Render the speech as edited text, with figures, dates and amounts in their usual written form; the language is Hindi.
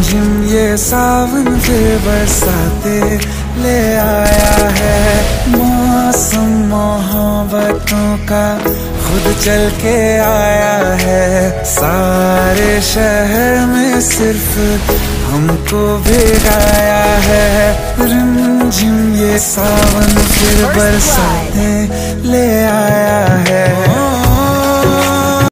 रिमझिम ये सावन फिर बरसाते ले आया है। मौसम मोहब्बतों का खुद चल के आया है। सारे शहर में सिर्फ हमको भिगाया है। रिमझिम ये सावन फिर बरसाते ले आया है।